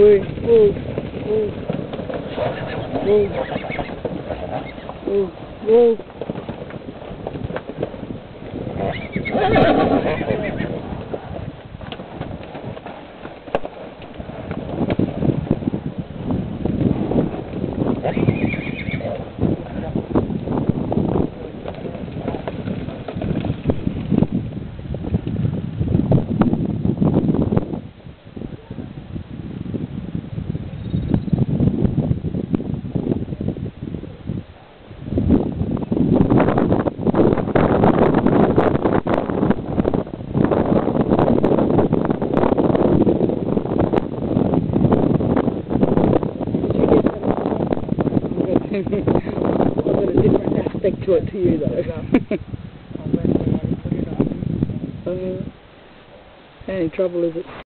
Move, move, move, move, move, move. I've got a different aspect to it to you though. Any trouble is it?